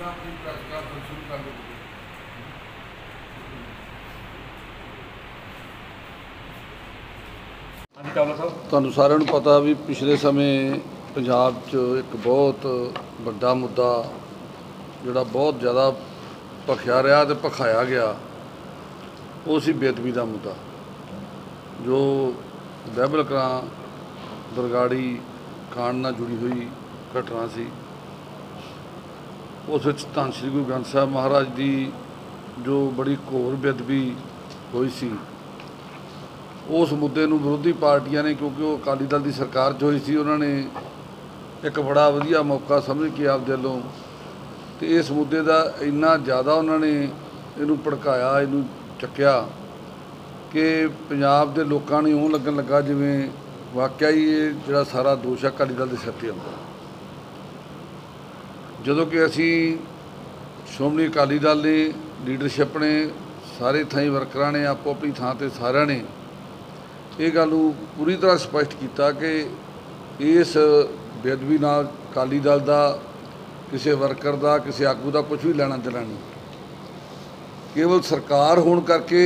अपनी press conference शुरू कर देंगे। ਤੁਹਾਨੂੰ ਸਾਰਿਆਂ ਨੂੰ ਪਤਾ ਵੀ ਪਿਛਲੇ ਸਮੇਂ ਪੰਜਾਬ 'ਚ ਇੱਕ ਬਹੁਤ ਵੱਡਾ ਮੁੱਦਾ ਜਿਹੜਾ ਬਹੁਤ ਜ਼ਿਆਦਾ ਭਖਿਆ ਰਿਹਾ ਤੇ ਭਖਾਇਆ ਗਿਆ, ਉਹ ਸੀ ਬੇਅਦਬੀ ਦਾ ਮੁੱਦਾ, ਜੋ ਬਾਈਬਲ ਕਲਾਂ ਬਰਗਾੜੀ ਕਾਂਡ ਨਾਲ ਜੁੜੀ ਹੋਈ ਘਟਨਾ ਸੀ। ਉਸ ਵਿੱਚ ਧੰਨ ਸ਼੍ਰੀ ਗੁਰੂ ਗ੍ਰੰਥ ਸਾਹਿਬ ਮਹਾਰਾਜ ਦੀ ਜੋ ਬੜੀ ਘੋਰ ਬੇਅਦਬੀ ਹੋਈ ਸੀ, ਉਸ ਮੁੱਦੇ ਨੂੰ ਵਿਰੋਧੀ ਪਾਰਟੀਆਂ ਨੇ, ਕਿਉਂਕਿ ਉਹ ਅਕਾਲੀ ਦਲ ਦੀ ਸਰਕਾਰ 'ਚ ਹੋਈ ਸੀ, ਉਹਨਾਂ ਨੇ ਇੱਕ ਬੜਾ ਵਧੀਆ ਮੌਕਾ ਸਮਝ ਕੇ ਆਪਦੇ ਵੱਲੋਂ ਤੇ ਇਸ ਮੁੱਦੇ ਦਾ ਇੰਨਾ ਜ਼ਿਆਦਾ ਉਹਨਾਂ ਨੇ ਇਹਨੂੰ ਭੜਕਾਇਆ, ਇਹਨੂੰ ਚੱਕਿਆ ਕਿ ਪੰਜਾਬ ਦੇ ਲੋਕਾਂ ਨੂੰ ਇਉਂ ਲੱਗਣ ਲੱਗਾ ਜਿਵੇਂ ਵਾਕਿਆ ਹੀ ਇਹ ਜਿਹੜਾ ਸਾਰਾ ਦੋਸ਼ ਅਕਾਲੀ ਦਲ ਦੇ ਸਿਰ 'ਤੇ ਆਉਂਦਾ। ਜਦੋਂ ਕਿ ਅਸੀਂ ਸ਼੍ਰੋਮਣੀ ਅਕਾਲੀ ਦਲ ਨੇ, ਲੀਡਰਸ਼ਿਪ ਨੇ, ਸਾਰੇ ਥਾਈਂ ਵਰਕਰਾਂ ਨੇ ਆਪੋ ਆਪਣੀ ਥਾਂ 'ਤੇ ਸਾਰਿਆਂ ਨੇ ਇਹ ਗੱਲ ਨੂੰ ਪੂਰੀ ਤਰ੍ਹਾਂ ਸਪਸ਼ਟ ਕੀਤਾ ਕਿ ਇਸ ਬੇਅਦਬੀ ਨਾਲ ਅਕਾਲੀ ਦਲ ਦਾ, ਕਿਸੇ ਵਰਕਰ ਦਾ, ਕਿਸੇ ਆਗੂ ਦਾ ਕੁਝ ਵੀ ਲੈਣਾ ਦੇਣਾ ਨਹੀਂ। ਕੇਵਲ ਸਰਕਾਰ ਹੋਣ ਕਰਕੇ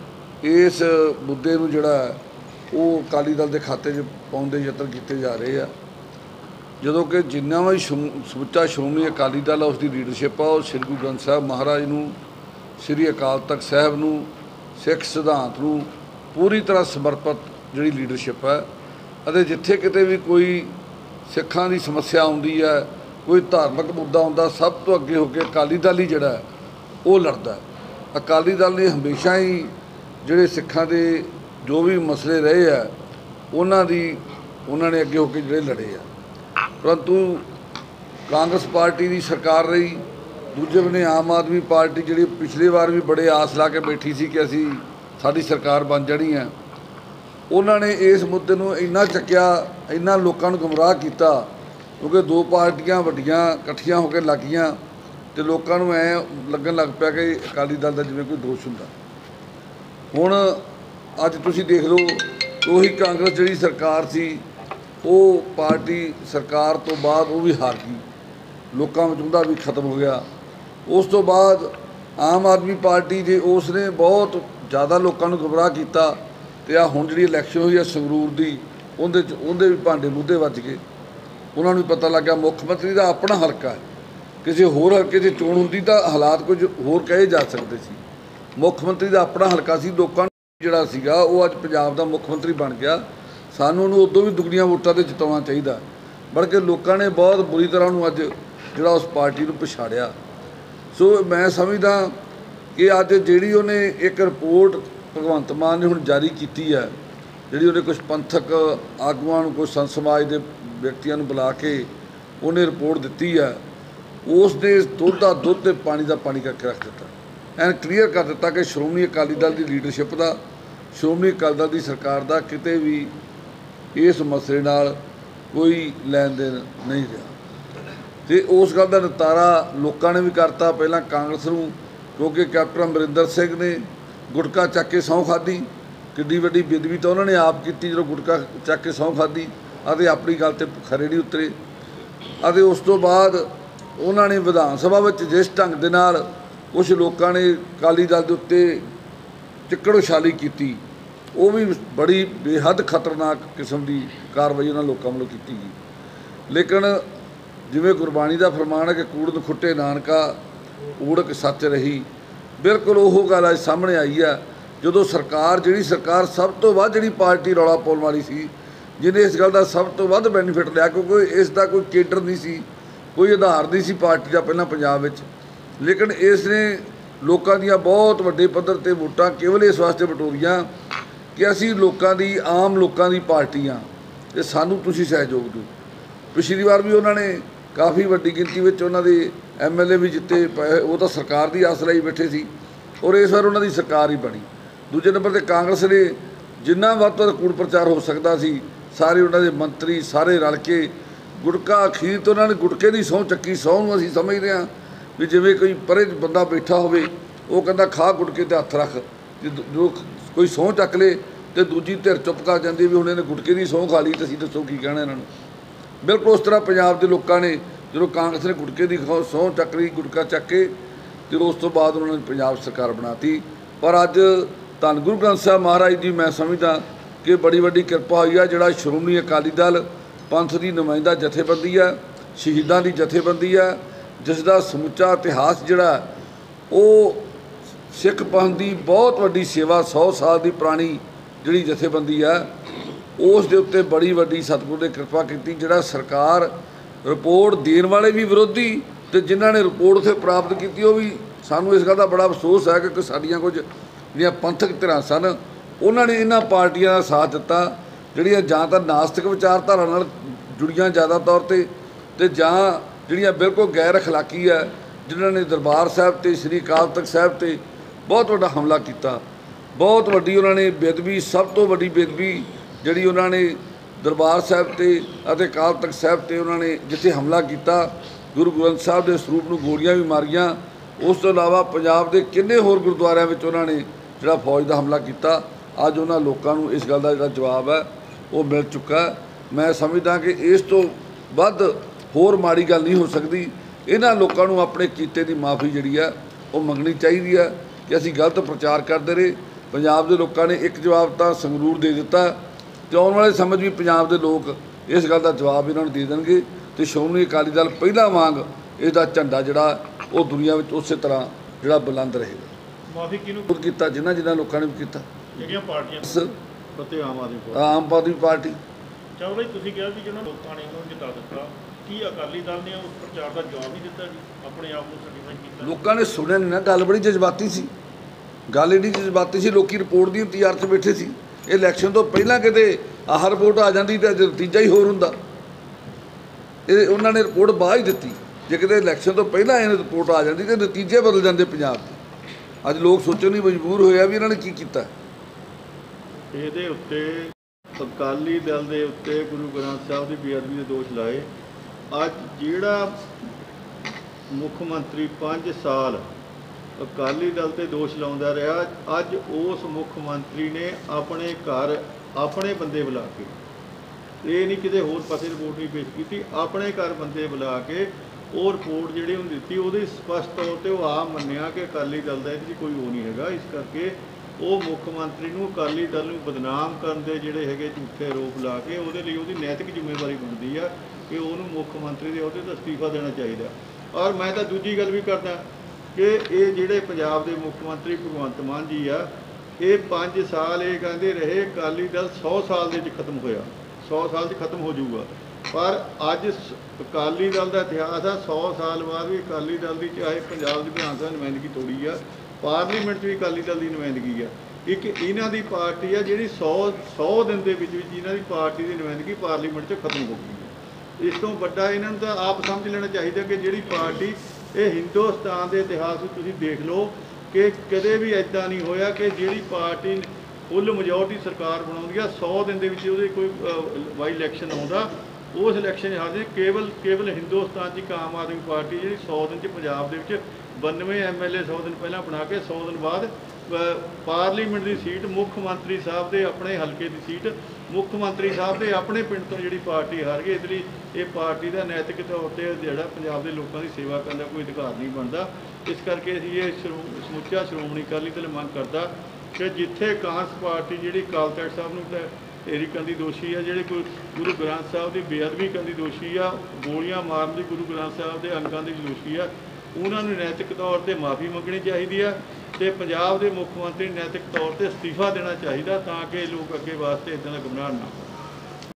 ਇਸ ਮੁੱਦੇ ਨੂੰ ਜਿਹੜਾ ਉਹ ਅਕਾਲੀ ਦਲ ਦੇ ਖਾਤੇ 'ਚ ਪਾਉਣ ਦੇ ਯਤਨ ਕੀਤੇ ਜਾ ਰਹੇ ਆ, ਜਦੋਂ ਕਿ ਜਿੰਨਾ ਵੀ ਸਮੁੱਚਾ ਸ਼੍ਰੋਮਣੀ ਅਕਾਲੀ ਦਲ ਆ, ਉਸ ਦੀ ਲੀਡਰਸ਼ਿਪ ਆ, ਉਹ ਸ੍ਰੀ ਗੁਰੂ ਗ੍ਰੰਥ ਸਾਹਿਬ ਮਹਾਰਾਜ ਨੂੰ, ਸ੍ਰੀ ਅਕਾਲ ਤਖਤ ਸਾਹਿਬ ਨੂੰ, ਸਿੱਖ ਸਿਧਾਂਤ ਨੂੰ ਪੂਰੀ ਤਰ੍ਹਾਂ ਸਮਰਪਿਤ ਜਿਹੜੀ ਲੀਡਰਸ਼ਿਪ ਹੈ। ਅਤੇ ਜਿੱਥੇ ਕਿਤੇ ਵੀ ਕੋਈ ਸਿੱਖਾਂ ਦੀ ਸਮੱਸਿਆ ਆਉਂਦੀ ਹੈ, ਕੋਈ ਧਾਰਮਿਕ ਮੁੱਦਾ ਆਉਂਦਾ, ਸਭ ਤੋਂ ਅੱਗੇ ਹੋ ਕੇ ਅਕਾਲੀ ਦਲ ਹੀ ਜਿਹੜਾ ਉਹ ਲੜਦਾ। ਅਕਾਲੀ ਦਲ ਨੇ ਹਮੇਸ਼ਾ ਹੀ ਜਿਹੜੇ ਸਿੱਖਾਂ ਦੇ ਜੋ ਵੀ ਮਸਲੇ ਰਹੇ ਆ, ਉਹਨਾਂ ਨੇ ਅੱਗੇ ਹੋ ਕੇ ਜਿਹੜੇ ਲੜੇ ਆ। ਪਰੰਤੂ ਕਾਂਗਰਸ ਪਾਰਟੀ ਦੀ ਸਰਕਾਰ ਰਹੀ, ਦੂਜੇ ਬੰਨੇ ਆਮ ਆਦਮੀ ਪਾਰਟੀ ਜਿਹੜੀ ਪਿਛਲੀ ਵਾਰ ਵੀ ਬੜੇ ਆਸ ਲਾ ਕੇ ਬੈਠੀ ਸੀ ਕਿ ਅਸੀਂ ਸਾਡੀ ਸਰਕਾਰ ਬਣ ਜਾਣੀ ਹੈ, ਉਹਨਾਂ ਨੇ ਇਸ ਮੁੱਦੇ ਨੂੰ ਇੰਨਾ ਚੱਕਿਆ, ਇੰਨਾ ਲੋਕਾਂ ਨੂੰ ਗੁੰਮਰਾਹ ਕੀਤਾ, ਕਿਉਂਕਿ ਦੋ ਪਾਰਟੀਆਂ ਵੱਡੀਆਂ ਇਕੱਠੀਆਂ ਹੋ ਕੇ ਲੱਗ ਗਈਆਂ ਅਤੇ ਲੋਕਾਂ ਨੂੰ ਐਂ ਲੱਗਣ ਲੱਗ ਪਿਆ ਕਿ ਅਕਾਲੀ ਦਲ ਦਾ ਜਿਵੇਂ ਕੋਈ ਦੋਸ਼ ਹੁੰਦਾ। ਹੁਣ ਅੱਜ ਤੁਸੀਂ ਦੇਖ ਲਓ, ਉਹੀ ਕਾਂਗਰਸ ਜਿਹੜੀ ਸਰਕਾਰ ਸੀ, ਉਹ ਪਾਰਟੀ ਸਰਕਾਰ ਤੋਂ ਬਾਅਦ ਉਹ ਵੀ ਹਾਰ ਗਈ, ਲੋਕਾਂ ਵਿੱਚ ਉਹਦਾ ਵੀ ਖਤਮ ਹੋ ਗਿਆ। ਉਸ ਤੋਂ ਬਾਅਦ ਆਮ ਆਦਮੀ ਪਾਰਟੀ ਜੇ ਉਸ ਨੇ ਬਹੁਤ ਜ਼ਿਆਦਾ ਲੋਕਾਂ ਨੂੰ ਗੁੰਮਰਾਹ ਕੀਤਾ, ਅਤੇ ਆਹ ਹੁਣ ਜਿਹੜੀ ਇਲੈਕਸ਼ਨ ਹੋਈ ਆ ਸੰਗਰੂਰ ਦੀ, ਉਹਦੇ ਵੀ ਭਾਂਡੇ ਮੁੱਦੇ ਵੱਜ ਗਏ। ਉਹਨਾਂ ਨੂੰ ਪਤਾ ਲੱਗ ਗਿਆ ਮੁੱਖ ਮੰਤਰੀ ਦਾ ਆਪਣਾ ਹਲਕਾ ਹੈ, ਕਿਸੇ ਹੋਰ ਹਲਕੇ 'ਚ ਚੋਣ ਹੁੰਦੀ ਤਾਂ ਹਾਲਾਤ ਕੁਝ ਹੋਰ ਕਹੇ ਜਾ ਸਕਦੇ ਸੀ। ਮੁੱਖ ਮੰਤਰੀ ਦਾ ਆਪਣਾ ਹਲਕਾ ਸੀ, ਲੋਕਾਂ ਨੂੰ ਜਿਹੜਾ ਸੀਗਾ ਉਹ ਅੱਜ ਪੰਜਾਬ ਦਾ ਮੁੱਖ ਮੰਤਰੀ ਬਣ ਗਿਆ, ਸਾਨੂੰ ਉਹਨੂੰ ਉਦੋਂ ਵੀ ਦੁੱਗਣੀਆਂ ਵੋਟਾਂ 'ਤੇ ਜਿਤਾਉਣਾ ਚਾਹੀਦਾ। ਬਲਕਿ ਲੋਕਾਂ ਨੇ ਬਹੁਤ ਬੁਰੀ ਤਰ੍ਹਾਂ ਉਹਨੂੰ ਅੱਜ ਜਿਹੜਾ ਉਸ ਪਾਰਟੀ ਨੂੰ ਪਛਾੜਿਆ। ਸੋ ਮੈਂ ਸਮਝਦਾ ਕਿ ਅੱਜ ਜਿਹੜੀ ਉਹਨੇ ਇੱਕ ਰਿਪੋਰਟ ਭਗਵੰਤ ਮਾਨ ਨੇ ਹੁਣ ਜਾਰੀ ਕੀਤੀ ਹੈ, ਜਿਹੜੀ ਉਹਨੇ ਕੁਛ ਪੰਥਕ ਆਗੂਆਂ ਨੂੰ, ਕੁਛ ਸੰਤ ਸਮਾਜ ਦੇ ਵਿਅਕਤੀਆਂ ਨੂੰ ਬੁਲਾ ਕੇ ਉਹਨੇ ਰਿਪੋਰਟ ਦਿੱਤੀ ਹੈ, ਉਸ ਨੇ ਦੁੱਧ ਦਾ ਦੁੱਧ ਅਤੇ ਪਾਣੀ ਦਾ ਪਾਣੀ ਕਰਕੇ ਰੱਖ ਦਿੱਤਾ। ਐਨ ਕਲੀਅਰ ਕਰ ਦਿੱਤਾ ਕਿ ਸ਼੍ਰੋਮਣੀ ਅਕਾਲੀ ਦਲ ਦੀ ਲੀਡਰਸ਼ਿਪ ਦਾ, ਸ਼੍ਰੋਮਣੀ ਅਕਾਲੀ ਦਲ ਦੀ ਸਰਕਾਰ ਦਾ ਕਿਤੇ ਵੀ ਇਸ ਮਸਲੇ ਨਾਲ ਕੋਈ ਲੈਣ ਦੇਣ ਨਹੀਂ ਰਿਹਾ। ਅਤੇ ਉਸ ਗੱਲ ਦਾ ਨਿਪਟਾਰਾ ਲੋਕਾਂ ਨੇ ਵੀ ਕਰਤਾ। ਪਹਿਲਾਂ ਕਾਂਗਰਸ ਨੂੰ, ਕਿਉਂਕਿ ਕੈਪਟਨ ਅਮਰਿੰਦਰ ਸਿੰਘ ਨੇ ਗੁਟਕਾ ਚੱਕ ਕੇ ਸਹੁੰ ਖਾਧੀ, ਕਿੱਡੀ ਵੱਡੀ ਬੇਅਦਬੀ ਤਾਂ ਉਹਨਾਂ ਨੇ ਆਪ ਕੀਤੀ ਜਦੋਂ ਗੁਟਕਾ ਚੱਕ ਕੇ ਸਹੁੰ ਖਾਧੀ, ਅਤੇ ਆਪਣੀ ਗੱਲ 'ਤੇ ਖਰੇ ਨਹੀਂ ਉਤਰੇ। ਅਤੇ ਉਸ ਤੋਂ ਬਾਅਦ ਉਹਨਾਂ ਨੇ ਵਿਧਾਨ ਸਭਾ ਵਿੱਚ ਜਿਸ ਢੰਗ ਦੇ ਨਾਲ ਕੁਛ ਲੋਕਾਂ ਨੇ ਅਕਾਲੀ ਦਲ ਦੇ ਉੱਤੇ ਚਿੱਕੜ ਉਛਾਲੀ ਕੀਤੀ, ਉਹ ਵੀ ਬੜੀ ਬੇਹੱਦ ਖਤਰਨਾਕ ਕਿਸਮ ਦੀ ਕਾਰਵਾਈ ਉਹਨਾਂ ਲੋਕਾਂ ਵੱਲੋਂ ਕੀਤੀ ਗਈ। ਲੇਕਿਨ ਜਿਵੇਂ ਗੁਰਬਾਣੀ ਦਾ ਫਰਮਾਨ ਹੈ ਕਿ ਕੂੜਨ ਖੁੱਟੇ ਨਾਨਕਾ ਊੜਕ ਸੱਚ ਰਹੀ, ਬਿਲਕੁਲ ਉਹ ਗੱਲ ਅੱਜ ਸਾਹਮਣੇ ਆਈ ਆ। ਜਦੋਂ ਜਿਹੜੀ ਸਰਕਾਰ ਸਭ ਤੋਂ ਵੱਧ ਜਿਹੜੀ ਪਾਰਟੀ ਰੌਲਾ ਪਾਉਣ ਵਾਲੀ ਸੀ, ਜਿਹਨੇ ਇਸ ਗੱਲ ਦਾ ਸਭ ਤੋਂ ਵੱਧ ਬੈਨੀਫਿਟ ਲਿਆ, ਕਿਉਂਕਿ ਇਸ ਦਾ ਕੋਈ ਕੇਡਰ ਨਹੀਂ ਸੀ, ਕੋਈ ਆਧਾਰ ਨਹੀਂ ਸੀ ਪਾਰਟੀ ਦਾ ਪਹਿਲਾਂ ਪੰਜਾਬ ਵਿੱਚ, ਲੇਕਿਨ ਇਸ ਨੇ ਲੋਕਾਂ ਦੀਆਂ ਬਹੁਤ ਵੱਡੇ ਪੱਧਰ 'ਤੇ ਵੋਟਾਂ ਕੇਵਲ ਇਸ ਵਾਸਤੇ ਬਟੋਰੀਆਂ ਕਿ ਅਸੀਂ ਲੋਕਾਂ ਦੀ, ਆਮ ਲੋਕਾਂ ਦੀ ਪਾਰਟੀ ਹਾਂ ਅਤੇ ਸਾਨੂੰ ਤੁਸੀਂ ਸਹਿਯੋਗ ਦਿਓ। ਪਿਛਲੀ ਵਾਰ ਵੀ ਉਹਨਾਂ ਨੇ ਕਾਫੀ ਵੱਡੀ ਗਿਣਤੀ ਵਿੱਚ ਉਹਨਾਂ ਦੇ MLA ਵੀ ਜਿੱਤੇ ਪਏ, ਉਹ ਤਾਂ ਸਰਕਾਰ ਦੀ ਆਸ ਲਈ ਬੈਠੇ ਸੀ, ਔਰ ਇਸ ਵਾਰ ਉਹਨਾਂ ਦੀ ਸਰਕਾਰ ਹੀ ਬਣੀ। ਦੂਜੇ ਨੰਬਰ 'ਤੇ ਕਾਂਗਰਸ ਨੇ ਜਿੰਨਾ ਵੱਧ ਤੋਂ ਵੱਧ ਕੂੜ ਪ੍ਰਚਾਰ ਹੋ ਸਕਦਾ ਸੀ, ਸਾਰੇ ਉਹਨਾਂ ਦੇ ਮੰਤਰੀ ਸਾਰੇ ਰਲ ਕੇ ਗੁਟਕਾ, ਅਖੀਰ ਤੋਂ ਉਹਨਾਂ ਨੇ ਗੁਟਕੇ ਦੀ ਸਹੁੰ ਚੱਕੀ। ਸਹੁੰ ਨੂੰ ਅਸੀਂ ਸਮਝਦੇ ਹਾਂ ਵੀ ਜਿਵੇਂ ਕੋਈ ਪਰੇ ਬੰਦਾ ਬੈਠਾ ਹੋਵੇ, ਉਹ ਕਹਿੰਦਾ ਖਾ ਗੁਟਕੇ 'ਤੇ ਹੱਥ ਰੱਖ, ਜੋ ਕੋਈ ਸਹੁੰ ਚੱਕ ਲੇ ਅਤੇ ਦੂਜੀ ਧਿਰ ਚੁੱਪ ਕਰ ਜਾਂਦੀ ਵੀ ਹੁਣ ਇਹਨੇ ਗੁਟਕੇ ਦੀ ਸਹੁੰ ਖਾ ਲਈ ਅਤੇ ਅਸੀਂ ਦੱਸੋ ਕੀ ਕਹਿਣਾ ਇਹਨਾਂ ਨੂੰ। ਬਿਲਕੁਲ ਉਸ ਤਰ੍ਹਾਂ ਪੰਜਾਬ ਦੇ ਲੋਕਾਂ ਨੇ ਜਦੋਂ ਕਾਂਗਰਸ ਨੇ ਗੁਟਕੇ ਦੀ ਸਹੁੰ ਚੱਕ ਲਈ, ਗੁਟਕਾ ਚੱਕ ਕੇ, ਤੇ ਉਸ ਤੋਂ ਬਾਅਦ ਉਹਨਾਂ ਨੇ ਪੰਜਾਬ ਸਰਕਾਰ ਬਣਾਤੀ। ਪਰ ਅੱਜ ਧੰਨ ਗੁਰੂ ਗ੍ਰੰਥ ਸਾਹਿਬ ਮਹਾਰਾਜ ਦੀ ਮੈਂ ਸਮਝਦਾ ਕਿ ਬੜੀ ਵੱਡੀ ਕਿਰਪਾ ਹੋਈ ਆ। ਜਿਹੜਾ ਸ਼੍ਰੋਮਣੀ ਅਕਾਲੀ ਦਲ ਪੰਥ ਦੀ ਨੁਮਾਇੰਦਾ ਜਥੇਬੰਦੀ ਆ, ਸ਼ਹੀਦਾਂ ਦੀ ਜਥੇਬੰਦੀ ਆ, ਜਿਸ ਦਾ ਸਮੁੱਚਾ ਇਤਿਹਾਸ ਜਿਹੜਾ ਉਹ ਸਿੱਖ ਪੰਥ ਦੀ ਬਹੁਤ ਵੱਡੀ ਸੇਵਾ, 100 ਸਾਲ ਦੀ ਪੁਰਾਣੀ ਜਿਹੜੀ ਜਥੇਬੰਦੀ ਆ, ਉਸ ਦੇ ਉੱਤੇ ਬੜੀ ਵੱਡੀ ਸਤਿਗੁਰ ਨੇ ਕਿਰਪਾ ਕੀਤੀ। ਜਿਹੜਾ ਸਰਕਾਰ ਰਿਪੋਰਟ ਦੇਣ ਵਾਲੇ ਵੀ ਵਿਰੋਧੀ ਤੇ ਜਿਨ੍ਹਾਂ ਨੇ ਰਿਪੋਰਟ ਉੱਥੇ ਪ੍ਰਾਪਤ ਕੀਤੀ ਉਹ ਵੀ, ਸਾਨੂੰ ਇਸ ਗੱਲ ਦਾ ਬੜਾ ਅਫਸੋਸ ਹੈ ਕਿ ਸਾਡੀਆਂ ਕੁਝ ਜਿਹੜੀਆਂ ਪੰਥਕ ਧਿਰਾਂ ਸਨ ਉਹਨਾਂ ਨੇ ਇਹਨਾਂ ਪਾਰਟੀਆਂ ਦਾ ਸਾਥ ਦਿੱਤਾ, ਜਿਹੜੀਆਂ ਜਾਂ ਤਾਂ ਨਾਸਤਿਕ ਵਿਚਾਰਧਾਰਾ ਨਾਲ ਜੁੜੀਆਂ ਜ਼ਿਆਦਾ ਤੌਰ 'ਤੇ ਜਾਂ ਜਿਹੜੀਆਂ ਬਿਲਕੁਲ ਗੈਰ ਅਖਲਾਕੀ ਹੈ, ਜਿਨ੍ਹਾਂ ਨੇ ਦਰਬਾਰ ਸਾਹਿਬ ਤੇ ਸ੍ਰੀ ਅਕਾਲ ਤਖਤ ਸਾਹਿਬ ਤੇ ਬਹੁਤ ਵੱਡਾ ਹਮਲਾ ਕੀਤਾ। ਬਹੁਤ ਵੱਡੀ ਉਹਨਾਂ ਨੇ ਬੇਅਦਬੀ, ਸਭ ਤੋਂ ਵੱਡੀ ਬੇਅਦਬੀ ਜਿਹੜੀ ਉਹਨਾਂ ਨੇ ਦਰਬਾਰ ਸਾਹਿਬ ਤੇ ਅਤੇ ਅਕਾਲ ਤਖਤ ਸਾਹਿਬ ਤੇ ਉਹਨਾਂ ਨੇ ਜਿੱਥੇ ਹਮਲਾ ਕੀਤਾ, ਗੁਰੂ ਗ੍ਰੰਥ ਸਾਹਿਬ ਦੇ ਸਰੂਪ ਨੂੰ ਗੋਲੀਆਂ ਵੀ ਮਾਰੀਆਂ। ਉਸ ਤੋਂ ਇਲਾਵਾ ਪੰਜਾਬ ਦੇ ਕਿੰਨੇ ਹੋਰ ਗੁਰਦੁਆਰਿਆਂ ਵਿੱਚ ਉਹਨਾਂ ਨੇ ਜਿਹੜਾ ਫੌਜ ਦਾ ਹਮਲਾ ਕੀਤਾ। ਅੱਜ ਉਹਨਾਂ ਲੋਕਾਂ ਨੂੰ ਇਸ ਗੱਲ ਦਾ ਜਿਹੜਾ ਜਵਾਬ ਹੈ ਉਹ ਮਿਲ ਚੁੱਕਾ। ਮੈਂ ਸਮਝਦਾ ਕਿ ਇਸ ਤੋਂ ਵੱਧ ਹੋਰ ਮਾੜੀ ਗੱਲ ਨਹੀਂ ਹੋ ਸਕਦੀ। ਇਹਨਾਂ ਲੋਕਾਂ ਨੂੰ ਆਪਣੇ ਕੀਤੇ ਦੀ ਮਾਫੀ ਜਿਹੜੀ ਆ ਉਹ ਮੰਗਣੀ ਚਾਹੀਦੀ ਆ ਕਿ ਅਸੀਂ ਗਲਤ ਪ੍ਰਚਾਰ ਕਰਦੇ ਰਹੇ। ਪੰਜਾਬ ਦੇ ਲੋਕਾਂ ਨੇ ਇੱਕ ਜਵਾਬ ਤਾਂ ਸੰਗਰੂਰ ਦੇ ਦਿੱਤਾ ਤੇ ਆਉਣ ਵਾਲੇ ਸਮੇਂ ਵੀ ਪੰਜਾਬ ਦੇ ਲੋਕ ਇਸ ਗੱਲ ਦਾ ਜਵਾਬ ਇਹਨਾਂ ਨੂੰ ਦੇ ਦੇਣਗੇ ਤੇ ਸ਼੍ਰੋਮਣੀ ਅਕਾਲੀ ਦਲ ਪਹਿਲਾਂ ਵਾਂਗ ਇਹਦਾ ਝੰਡਾ ਜਿਹੜਾ ਉਹ ਦੁਨੀਆ ਵਿੱਚ ਉਸੇ ਤਰ੍ਹਾਂ ਜਿਹੜਾ ਬੁਲੰਦ ਰਹੇਗਾ। ਮਾਫੀ ਕਿਹਨੂੰ ਕੀਤਾ? ਜਿਨ੍ਹਾਂ ਲੋਕਾਂ ਨੇ ਕੀਤਾ, ਜਿਹੜੀਆਂ ਪਾਰਟੀਆਂ ਅਤੇ ਆਮ ਆਦਮੀ ਪਾਰਟੀ। ਚਲੋ ਬਈ, ਤੁਸੀਂ ਕਿਹਾ ਵੀ ਜਿਹਨਾਂ ਲੋਕਾਂ ਨੇ ਉਹਨੂੰ ਜਿਤਾ ਦਿੱਤਾ, ਕੀ ਅਕਾਲੀ ਦਲ ਨੇ ਉਸ ਪ੍ਰਚਾਰ ਦਾ ਜਵਾਬ ਨਹੀਂ ਦਿੱਤਾ ਜੀ, ਆਪਣੇ ਆਪ ਨੂੰ ਸਰਟੀਫਾਈ ਕੀਤਾ? ਲੋਕਾਂ ਨੇ ਸੁਣਿਆ ਨਹੀਂ ਨਾ, ਗੱਲ ਬੜੀ ਜਜ਼ਬਾਤੀ ਸੀ, ਗੱਲ ਐਡੀ ਜਜ਼ਬਾਤੀ ਸੀ, ਲੋਕੀ ਰਿਪੋਰਟ ਦੀ ਇੰਤਜ਼ਾਰ 'ਚ ਬੈਠੇ ਸੀ। ਇਹ ਇਲੈਕਸ਼ਨ ਤੋਂ ਪਹਿਲਾਂ ਕਿਤੇ ਆਹ ਰਿਪੋਰਟ ਆ ਜਾਂਦੀ ਤਾਂ ਨਤੀਜਾ ਹੀ ਹੋਰ ਹੁੰਦਾ। ਇਹ ਉਹਨਾਂ ਨੇ ਰਿਪੋਰਟ ਬਾਅਦ ਹੀ ਦਿੱਤੀ। ਜੇ ਕਿਤੇ ਇਲੈਕਸ਼ਨ ਤੋਂ ਪਹਿਲਾਂ ਇਹ ਰਿਪੋਰਟ ਆ ਜਾਂਦੀ ਤਾਂ ਨਤੀਜੇ ਬਦਲ ਜਾਂਦੇ ਪੰਜਾਬ ਦੇ। ਅੱਜ ਲੋਕ ਸੋਚਣ ਲਈ ਮਜਬੂਰ ਹੋਇਆ ਵੀ ਇਹਨਾਂ ਨੇ ਕੀ ਕੀਤਾ। ਇਹਦੇ ਉੱਤੇ ਅਕਾਲੀ ਦਲ ਦੇ ਉੱਤੇ ਗੁਰੂ ਗ੍ਰੰਥ ਸਾਹਿਬ ਦੀ ਬੇਅਦਬੀ ਦੇ ਦੋਸ਼ ਲਾਏ। ਅੱਜ ਜਿਹੜਾ ਮੁੱਖ ਮੰਤਰੀ 5 ਸਾਲ ਅਕਾਲੀ ਦਲ ਤੇ ਦੋਸ਼ ਲਾਉਂਦਾ ਰਿਹਾ, ਅੱਜ ਉਸ ਮੁੱਖ ਮੰਤਰੀ ਨੇ ਆਪਣੇ ਘਰ ਆਪਣੇ ਬੰਦੇ ਬੁਲਾ ਕੇ, ਇਹ ਨਹੀਂ ਕਿਤੇ ਹੋਰ ਪਾਸੇ ਰਿਪੋਰਟ ਨਹੀਂ ਪੇਸ਼ ਕੀਤੀ, ਆਪਣੇ ਘਰ ਬੰਦੇ ਬੁਲਾ ਕੇ ਉਹ ਰਿਪੋਰਟ ਜਿਹੜੀ ਉਹਨੂੰ ਦਿੱਤੀ, ਉਹਦੇ ਸਪਸ਼ਟ ਤੌਰ ਤੇ ਉਹ ਆਪ ਮੰਨਿਆ ਕਿ ਅਕਾਲੀ ਦਲ ਦਾ ਇਹਦੇ 'ਚ ਕੋਈ ਉਹ ਨਹੀਂ ਹੈਗਾ। ਇਸ ਕਰਕੇ ਉਹ ਮੁੱਖ ਮੰਤਰੀ ਨੂੰ ਅਕਾਲੀ ਦਲ ਨੂੰ ਬਦਨਾਮ ਕਰਨ ਦੇ ਜਿਹੜੇ ਹੈਗੇ ਝੂਠੇ ਆਰੋਪ ਲਾ ਕੇ ਉਹਦੇ ਲਈ ਉਹਦੀ ਨੈਤਿਕ ਜ਼ਿੰਮੇਵਾਰੀ ਬਣਦੀ ਆ ਕਿ ਉਹਨੂੰ ਮੁੱਖ ਮੰਤਰੀ ਦੇ ਅਹੁਦੇ ਤੋਂ ਅਸਤੀਫਾ ਦੇਣਾ ਚਾਹੀਦਾ। ਔਰ ਮੈਂ ਤਾਂ ਦੂਜੀ ਗੱਲ ਵੀ ਕਰਦਾ ਕਿ ਇਹ ਜਿਹੜੇ ਪੰਜਾਬ ਦੇ ਮੁੱਖ ਮੰਤਰੀ ਭਗਵੰਤ ਮਾਨ ਜੀ ਆ, ਇਹ 5 ਸਾਲ ਇਹ ਕਹਿੰਦੇ ਰਹੇ ਅਕਾਲੀ ਦਲ 100 ਸਾਲ ਦੇ ਵਿੱਚ ਖਤਮ ਹੋਇਆ, 100 ਸਾਲ 'ਚ ਖਤਮ ਹੋ ਜਾਊਗਾ। ਪਰ ਅੱਜ ਅਕਾਲੀ ਦਲ ਦਾ ਇਤਿਹਾਸ ਆ, 100 ਸਾਲ ਬਾਅਦ ਵੀ ਅਕਾਲੀ ਦਲ ਦੀ ਚਾਹੇ ਪੰਜਾਬ ਦੀ ਵਿਧਾਨ ਸਭਾ ਨੁਮਾਇੰਦਗੀ ਤੋੜੀ ਆ, ਪਾਰਲੀਮੈਂਟ 'ਚ ਵੀ ਅਕਾਲੀ ਦਲ ਦੀ ਨੁਮਾਇੰਦਗੀ ਆ। ਇੱਕ ਇਹਨਾਂ ਦੀ ਪਾਰਟੀ ਆ ਜਿਹੜੀ 100 ਦਿਨ ਦੇ ਵਿੱਚ ਇਹਨਾਂ ਦੀ ਪਾਰਟੀ ਦੀ ਨੁਮਾਇੰਦਗੀ ਪਾਰਲੀਮੈਂਟ 'ਚ ਖਤਮ ਹੋ ਗਈ ਹੈ। ਇਸ ਤੋਂ ਵੱਡਾ ਇਹਨਾਂ ਨੂੰ ਤਾਂ ਆਪ ਸਮਝ ਲੈਣਾ ਚਾਹੀਦਾ ਕਿ ਜਿਹੜੀ ਪਾਰਟੀ, ਇਹ ਹਿੰਦੁਸਤਾਨ ਦੇ ਇਤਿਹਾਸ ਵਿੱਚ ਤੁਸੀਂ ਦੇਖ ਲਓ ਕਿ ਕਦੇ ਵੀ ਇੱਦਾਂ ਨਹੀਂ ਹੋਇਆ ਕਿ ਜਿਹੜੀ ਪਾਰਟੀ ਫੁੱਲ ਮੈਜੋਰਟੀ ਸਰਕਾਰ ਬਣਾਉਂਦੀ ਆ, 100 ਦਿਨ ਦੇ ਵਿੱਚ ਉਹਦੇ ਕੋਈ ਬਾਈ ਇਲੈਕਸ਼ਨ ਆਉਂਦਾ, ਉਸ ਇਲੈਕਸ਼ਨ ਹਾਰਦੇ। ਕੇਵਲ ਹਿੰਦੁਸਤਾਨ 'ਚ ਇੱਕ ਆਮ ਆਦਮੀ ਪਾਰਟੀ ਜਿਹੜੀ 100 ਦਿਨ 'ਚ ਪੰਜਾਬ ਦੇ ਵਿੱਚ 92 MLA 100 ਦਿਨ ਪਹਿਲਾਂ ਬਣਾ ਕੇ 100 ਦਿਨ ਬਾਅਦ ਪਾਰਲੀਮੈਂਟ ਦੀ ਸੀਟ, ਮੁੱਖ ਮੰਤਰੀ ਸਾਹਿਬ ਦੇ ਆਪਣੇ ਹਲਕੇ ਦੀ ਸੀਟ, ਮੁੱਖ ਮੰਤਰੀ ਸਾਹਿਬ ਦੇ ਆਪਣੇ ਪਿੰਡ ਤੋਂ ਜਿਹੜੀ ਪਾਰਟੀ ਹਾਰ ਗਈ। ਇਸ ਲਈ ਇਹ ਪਾਰਟੀ ਦਾ ਨੈਤਿਕ ਤੌਰ 'ਤੇ ਜਿਹੜਾ ਪੰਜਾਬ ਦੇ ਲੋਕਾਂ ਦੀ ਸੇਵਾ ਕਰਨ ਦਾ ਕੋਈ ਅਧਿਕਾਰ ਨਹੀਂ ਬਣਦਾ। ਇਸ ਕਰਕੇ ਅਸੀਂ ਇਹ ਸਮੁੱਚਾ ਸ਼੍ਰੋਮਣੀ ਅਕਾਲੀ ਦਲ ਮੰਗ ਕਰਦਾ ਕਿ ਜਿੱਥੇ ਕਾਂਗਰਸ ਪਾਰਟੀ ਜਿਹੜੀ ਅਕਾਲ ਤਖਤ ਸਾਹਿਬ ਨੂੰ ਢੇਰੀ ਕਰਨ ਦੀ ਦੋਸ਼ੀ ਆ, ਜਿਹੜੇ ਕੋਈ ਗੁਰੂ ਗ੍ਰੰਥ ਸਾਹਿਬ ਦੀ ਬੇਅਦਬੀ ਕਰਨ ਦੀ ਦੋਸ਼ੀ ਆ, ਗੋਲੀਆਂ ਮਾਰਨ ਦੀ ਗੁਰੂ ਗ੍ਰੰਥ ਸਾਹਿਬ ਦੇ ਅੰਗਾਂ ਦੀ ਦੋਸ਼ੀ ਆ, ਉਹਨਾਂ ਨੂੰ ਨੈਤਿਕ ਤੌਰ 'ਤੇ ਮਾਫੀ ਮੰਗਣੀ ਚਾਹੀਦੀ ਆ ਤੇ ਪੰਜਾਬ ਦੇ ਮੁੱਖ ਮੰਤਰੀ ਨੈਤਿਕ ਤੌਰ 'ਤੇ ਅਸਤੀਫਾ ਦੇਣਾ ਚਾਹੀਦਾ ਤਾਂ ਕਿ ਲੋਕ ਅੱਗੇ ਵਾਸਤੇ ਇੱਦਾਂ ਦਾ ਗੁੰਮਰਾਹ ਨਾ